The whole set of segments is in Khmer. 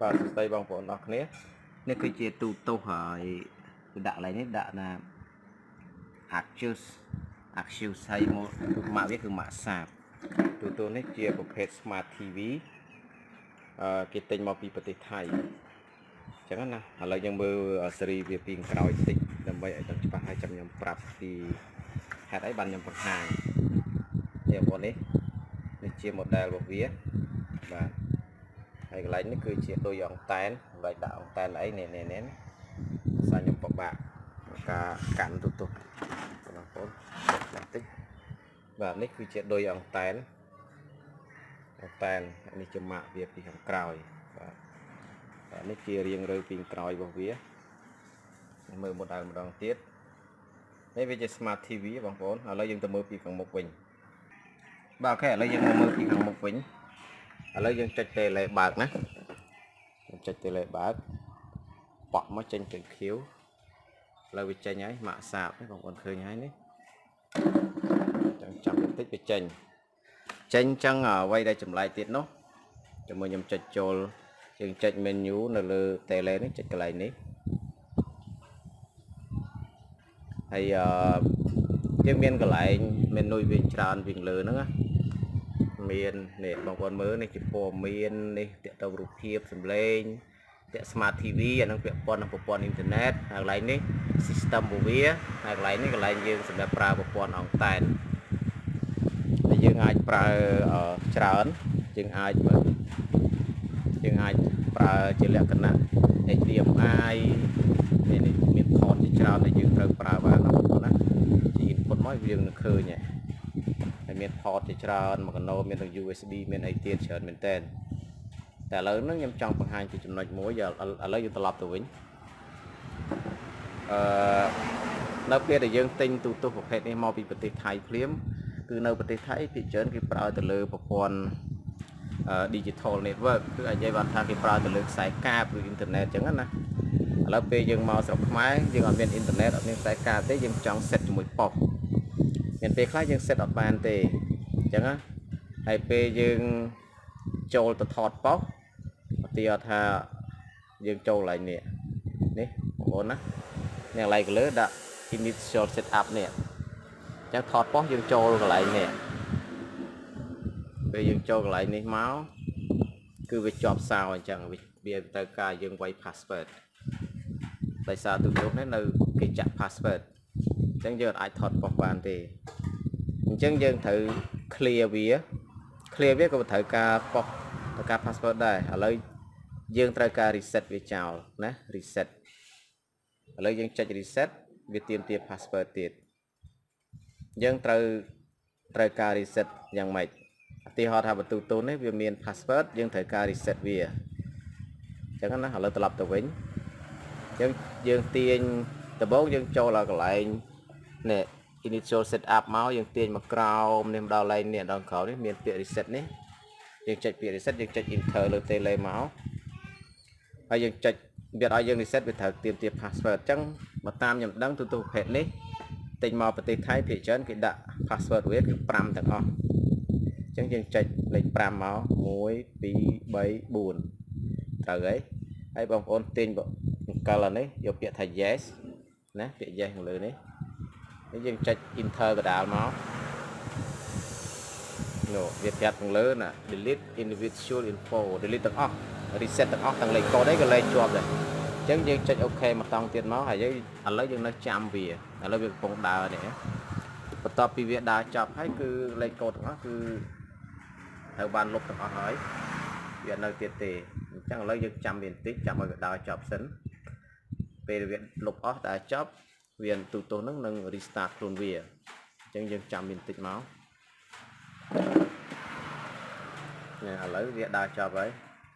បាទសួស្តីបងប្អូនអរគ្នានេះគឺជាទូទោសហើយដាក់ឡើងនេះដាក់ណា Axios ហើយម៉ាកវាគឺម៉ាកសាបទូទោសនេះជាប្រភេទ Smart TV គេទិញមកពីប្រទេសថៃអញ្ចឹងណាឥឡូវយើងមើលស៊េរីវាពីក្រោយតិចដើម្បីឲ្យដឹងច្បាស់ហើយចាំខ្ញុំប្រាប់ពីហេតុអីបានខ្ញុំបង្ហាញនេះបងប្អូននេះជា model របស់វាបាទហើយកន្លែងនេះគឺជាដូចអង្តែនសម្រាប់ដាក់អង្តែនអីនេះសាខ្ញុំពិបាកការកាន់ទូទោសបងប្អូនបន្តិចបាទនេះគឺជាដូចអង្តែននេះជាម៉ាកវាពីខាងក្រោយបាទនេះជារៀងរើពីខាងក្រោយរបស់វាមើល model ម្ដងទៀតនេះវាជា Smart TV បងប្អូនឥឡូវយើងទៅមើលពីខាងមុខវិញបាទអូខេឥឡូវយើងមកមើលពីខាងមុខវិញឥឡូវយើងចុច tele បើកណាចុច tele បើកបក់មកចេញពីខៀវឥឡូវវាចេញហើយម៉ាក់សាបនេះបងប្អូនឃើញហើយនេះចាំបន្តិចវាចេញចឹងអ្វីដែលចម្លែកទៀតនោះជាមួយខ្ញុំចុចចូលយើងចុច menu នៅលើ tele នេះចុចកន្លែងនេះហើយយើងមានកន្លែង menu វិញច្រើនពីលើហ្នឹងណាមាននេះបងប្អូនមើលនេះជាព័ត៌មាននេះទាក់ទងរូបភាពសម្លេងតាក់ Smart TV អានឹងពាក់ព័ន្ធនឹងប្រព័ន្ធអ៊ីនធឺណិតហើយកន្លែងនេះ system របស់វាហើយកន្លែងនេះកន្លែងយើងសម្រាប់ប្រើប្រព័ន្ធអង្តែនតែយើងអាចប្រើច្រើនយើងអាចប្រើជាលក្ខណៈ HDMI នេះមាន port ជាច្រើនដែលយើងត្រូវប្រើបានណាបងប្អូនណាជា input មកយើងនឹងឃើញហើយមាន port ជាច្រើនមកកណូមានទាំង USB មានអីទៀតច្រើនមែនតើតែឥឡូវហ្នឹងខ្ញុំចង់បង្ហាញពីចំណុចមួយឥឡូវយើងត្រឡប់ទៅវិញនៅពេលដែលយើងទិញទូទស្សន៍ប្រភេទនេះមកពីប្រទេសថៃភ្លាមគឺនៅប្រទេសថៃភាគច្រើនគេប្រើទៅលើប្រព័ន្ធdigital network គឺអាចនិយាយបានថាគេប្រើទៅលើខ្សែកាបឬអ៊ីនធឺណិតអញ្ចឹងណាឥឡូវពេលយើងមកស្រុកខ្មែរយើងអត់មានអ៊ីនធឺណិតអត់មានខ្សែកាបទេយើងចង់ set ជាមួយប៉ុសមានពេលខ្លះយើង set អត់បានទេអញ្ចឹងណាហើយពេលយើងចូលទៅថតប៉ុសឧទាហរណ៍ថាយើងចូលកន្លែងនេះបងប្អូនណានេះកន្លែងលើដាក់ initial setup នេះអញ្ចឹងថតប៉ុសយើងចូលកន្លែងនេះពេលយើងចូលកន្លែងនេះមកគឺវាជាប់សោអញ្ចឹងវាត្រូវការយើងវាយ password ដោយសារទូទស្សន៍នេះនៅគេចាក់ password អញ្ចឹងយើងអាចថតប៉ុសបានទេអញ្ចឹងយើងត្រូវ clear វាក៏ត្រូវការប៉ុសត្រូវការ password ដែរឥឡូវយើងត្រូវការ reset វាចោលណា reset ឥឡូវយើងចុច reset វាទាមទារ password ទៀតយើងត្រូវការ reset យ៉ាងម៉េចឧទាហរណ៍ថាបន្ទូទស្សន៍នេះវាមាន password យើងត្រូវការ reset វាអញ្ចឹងណាឥឡូវត្រឡប់ទៅវិញយើងទាញដំបូងយើងចូលដល់កន្លែងនេះ initial setup មកយើងទាញមកក្រោមនេះដល់កន្លែងនេះដល់ក្រោមនេះមានពាក្យ reset នេះយើងចុចពាក្យ reset យើងចុច enter លើ tele មកហើយយើងចុចវាឲ្យយើង reset វាត្រូវទាមទារ password អញ្ចឹងបើតាមខ្ញុំដឹងទូទស្សន៍ប្រភេទនេះទិញមកប្រទេសថៃភាគច្រើនគេដាក់ password វាគឺ5ទាំងអស់អញ្ចឹងយើងចុចលេខ5មក1 2 3 4ត្រូវហើយបងប្អូនទាញអង្គលនេះយកពាក្យថា yes ណាពាក្យ yes ខាងលើនេះយើងចុច enter កដាលមកនោះវាប្រាប់ខាងលើណា delete individual info delete ទាំងអស់ reset ទាំងអស់ទាំងលេខកូដអីក៏លេខជាប់ដែរអញ្ចឹងយើងចុច OK មកតង់ទៀតមកហើយឥឡូវយើងនៅចាំវាឥឡូវវាកំពុងដើរនេះបន្ទាប់ពីវាដើរចប់ហើយគឺលេខកូដទាំងអស់គឺត្រូវបានលុបទាំងអស់ហើយវានៅទៀតទេអញ្ចឹងឥឡូវយើងចាំវាបន្តិចចាំឲ្យវាដើរចប់សិនពេលវាលុបអស់ដើរចប់វាទូទស្សន៍នឹង restart ខ្លួនវាអញ្ចឹងយើងចាំវាបន្តិចមកនេះឥឡូវវាដើរចប់ហើយ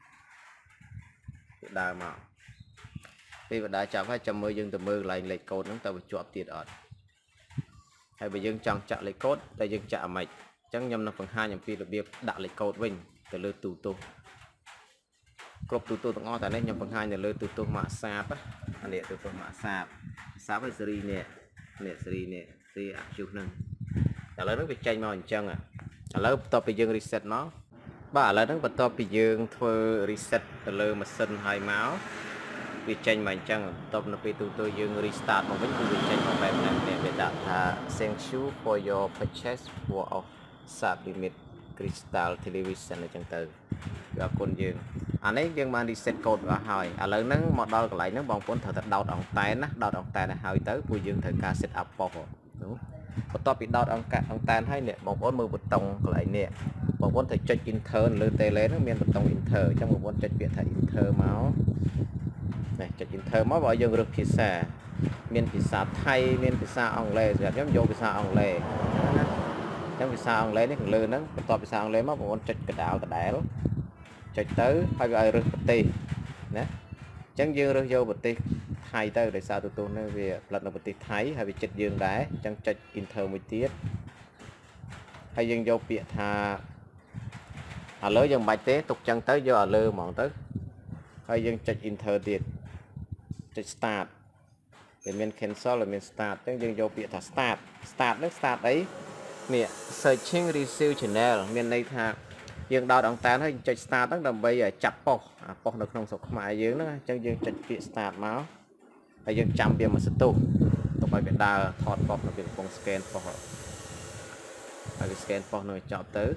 វាដើរមកពេលវាដើរចប់ហើយចាំមើលយើងទៅមើលកន្លែងលេខកូដហ្នឹងតើវាជាប់ទៀតអត់ហើយបើយើងចង់ចាក់លេខកូដតែយើងចាក់អាម៉េចអញ្ចឹងខ្ញុំនឹងបង្ហាញអំពីរបៀបដាក់លេខកូដវិញទៅលើទូទស្សន៍គ្រប់ទូទស្សន៍ទាំងអស់តែនេះខ្ញុំបង្ហាញទៅលើទូទស្សន៍ម៉ាកសាបនេះទូទស្សន៍ម៉ាកសាបហើយស៊េរីនេះស៊េរីAxiosហ្នឹងឥឡូវនេះវាចេញមកអញ្ចឹងឥឡូវបន្ទាប់ពីយើង reset មក bà là nó bắt đầu bị dương thôi reset từ mà sân hai máu vì tranh mà chẳng tập nó bị tôi dương restart mà vẫn cứ bị tranh mà bạn này để đặt thank you for your purchase của sạc limit crystal television ở trong từ và con dương anh ấy dương mang reset code và hỏi lớn nó một đôi lại nó bong cuốn thật đau động tay nó đau động tay là hỏi tới của dương thời ca set up bỏ đúng một top bị đau động tay hay nè bong cuốn mưa bột tông lại nè bong cuốn thể check intern lên tê lên nó miền bột tông inter trong một cuốn check biệt thầy inter máu này check inter máu gọi dương được pizza miền pizza Thái miền pizza ông lê rồi nhóm vô pizza ông lê trong pizza ông lê nó còn lư nó top pizza ông lê máu một cuốn check cái đảo cái đảo chạy tới hay gọi rực bật tì nè chẳng dương rực vô bật tì thay tới để sao tụi nó về lần đầu bật tì thấy hay bị chết dương đá chẳng chạy inter mới tiết hay dương vô bịa thà lỡ dương bạch tế tục chân tới vô lơ mòn tới hay dương chạy inter tiết chạy start để mình cancel là mình start chẳng dương vô bịa thà start nước start ấy nè searching receive channel mình đây thà dương đo động tan hơi chạy startตั้ง ដើម្បី chặt bọcនៅក្នុងស្រុកខ្មែរយើងហ្នឹងអញ្ចឹងយើងចុចពាក្យ start មកហើយយើងចាំវាមួយសន្ទុះទៅឲ្យវាដើរថតបកនៅវាកំពុង scan បកហើយវា scan បកនៅចប់ទៅ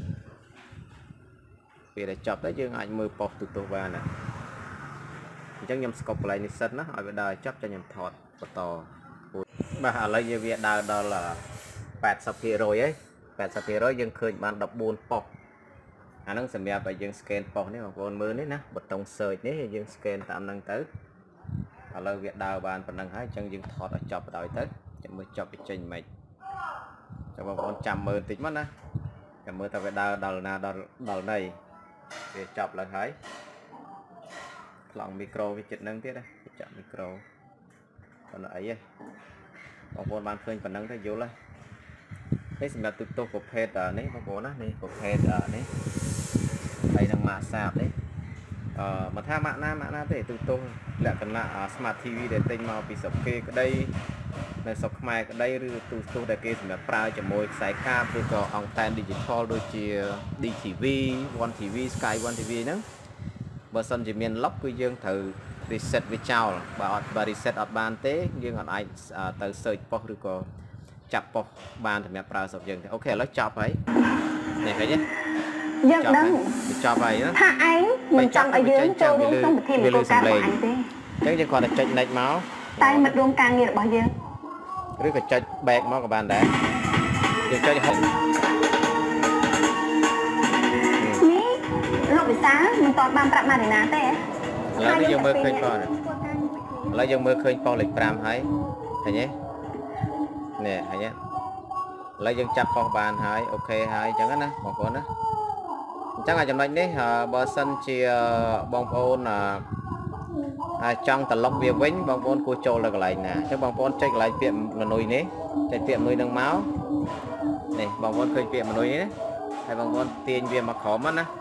ពេលដែលចប់ទៅយើងអាចមើលបកទូទៅបានណាអញ្ចឹងខ្ញុំស្កប់កន្លែងនេះសិនណាឲ្យវាដើរចប់ចាំខ្ញុំថតបន្តបាទឥឡូវយើងវាដើរដល់ 80% ហើយ 80% យើងឃើញបាន 14 ប៉ុកអាហ្នឹងសម្រាប់ឲ្យយើង scan ប៉ុកនេះបងប្អូនមើលនេះណាប៊ូតុង search នេះយើង scan តាមហ្នឹងទៅឥឡូវវាដើរបានប៉ុណ្ណឹងហើយអញ្ចឹងយើងថតឲ្យចប់បណ្ដោយទៅចាំមើលចប់វាចេញមិនចាំបងប្អូនចាំមើលបន្តិចមកណាចាំមើលតើវាដើរដល់ណាដល់ណីវាចប់ឡើងហើយខ្លងមីក្រូវាចិត្តហ្នឹងទៀតណាចាក់មីក្រូប៉ុណ្ណឹងអីហ៎បងប្អូនបានឃើញប៉ុណ្ណឹងទៅយល់ហើយនេះសម្រាប់ទូប្រភេទនេះបងប្អូនណានេះប្រភេទនេះហើយនឹងម៉ាកសាបនេះមកថាម៉ាកណាទេទូលក្ខណៈ Smart TV ដែលទិញមកពីស្រុកគេក្តីនៅស្រុកខ្មែរក្តីឬទូដែលគេសម្រាប់ប្រើជាមួយខ្សែកាបឬក៏អង់តែន Digital ដូចជា DTV, One TV, Sky One TV ហ្នឹងបើសិនជាមាន lock គឺយើងត្រូវ reset វាចោលបើ reset អត់បានទេយើងអត់អាចទៅ search ប៉ុសឬក៏ចាប់ប៉ុសបានសម្រាប់ប្រើស្រុកយើងទេអូខេឥឡូវចប់ហើយនេះឃើញទេយើងដឹងចប់ហើយណាថាឯងមិនចង់ឲ្យយើងចូលរួមក្នុងពិធីមង្គលការរបស់ឯងទេអញ្ចឹងយើងគាត់តែចុច next មកតែមិត្តរួមការងាររបស់យើងឬក៏ចុច back មកក៏បានដែរយើងចុចហុកនេះលោកវិសាលមិនតបបានប្រាប់ម៉ារីណាទេឥឡូវយើងមើលឃើញប៉ុសឥឡូវយើងមើលឃើញប៉ុសលេខ 5 ហើយឃើញទេនេះឃើញទេឥឡូវយើងចាប់ប៉ុសបានហើយអូខេហើយអញ្ចឹងណាបងប្អូនណាអញ្ចឹងចំណុចនេះបើសិនជាបងប្អូនចង់ត្រឡប់វាវិញបងប្អូនគួរចូលទៅកន្លែងណាអញ្ចឹងបងប្អូនចុចកន្លែងពាក្យមនុយនេះចុចពាក្យមនុយនឹងមកនេះបងប្អូនឃើញពាក្យមនុយនេះហើយបងប្អូនទាញវាមកក្រោមណា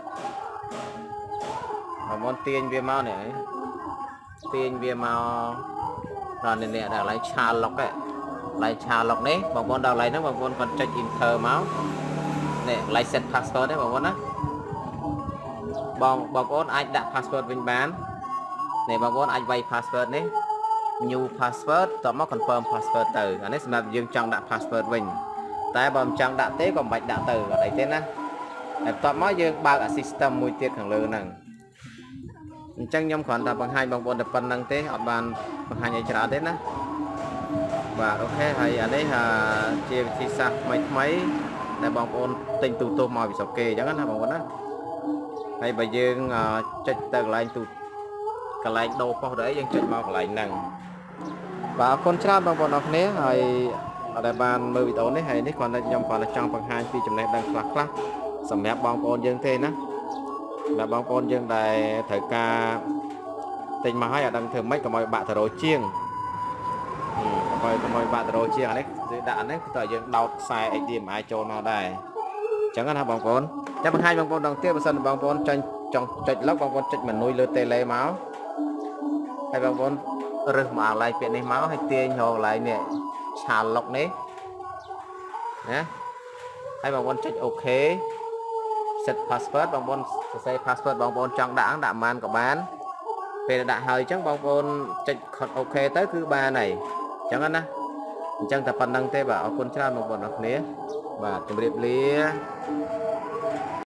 បងប្អូនទាញវាមកនេះទាញវាមកដល់នេះដល់កន្លែងឆាឡុកហ្នឹងកន្លែងឆាឡុកនេះបងប្អូនដល់កន្លែងហ្នឹងបងប្អូនគាត់ចុច enter មកនេះកន្លែង set password ទេបងប្អូនណាបងប្អូនអាចដាក់ password វិញបាននេះបងប្អូនអាចវាយ password នេះ new password តមក confirm password ទៅអានេះសម្រាប់យើងចង់ដាក់ password វិញតែបើមិនចង់ដាក់ទេក៏មិនបាច់ដាក់ទៅអត់អីទេណាហើយបន្ទាប់មកយើងបើក system មួយទៀតខាងលើហ្នឹងអញ្ចឹងខ្ញុំគ្រាន់តែបង្ហាញបងប្អូនតែប៉ុណ្្នឹងទេអត់បានបង្ហាញឲ្យច្រើនទេណាបាទអូខេហើយអានេះជាវិធីសាស្ត្រថ្មីដែលបងប្អូនទិញទូមកពីស្រុកគេអញ្ចឹងណាបងប្អូនណាហើយបើយើងចុចទៅកន្លែងកន្លែងដូរប៉ុសទៅអីយើងចុចមកកន្លែងហ្នឹងបាទអរគុណច្រើនបងប្អូនអរគ្នាហើយអត់ដែលបានមើលវីដេអូនេះហើយនេះគ្រាន់តែខ្ញុំគ្រាន់តែចង់បង្ហាញពីចំណេះដឹងខ្លះសម្រាប់បងប្អូនយើងទេណាដល់បងប្អូនយើងដែលត្រូវការទិញមកហើយអត់ដឹងធ្វើម៉េចកុំឲ្យបាក់តារោជាងកុំឲ្យបាក់តារោជាងអានេះគឺដាក់អានេះគឺតើយើងដោតខ្សែ HDMI ចូលមកដែរអញ្ចឹងណាបងប្អូនចាំបង្ហាញបងប្អូនដងទៀតបើសិនបងប្អូនចង់ចុច lock បងប្អូនចុច menu លើ tele មកហើយបងប្អូនរើសមកកន្លែងពាក្យនេះមកហើយទាញរកកន្លែងនេះឆា lock នេះណាហើយបងប្អូនចុច OK set password បងប្អូនសរសេរ password បងប្អូនចង់ដាក់ដាក់បានក៏បានពេលដាក់ហើយអញ្ចឹងបងប្អូនចុច អូខេទៅគឺបានហើយអញ្ចឹងណាអញ្ចឹងតែប៉ុណ្្នឹងទេបាទអរគុណច្រើនបងប្អូនអរគ្នាបាទជម្រាបលា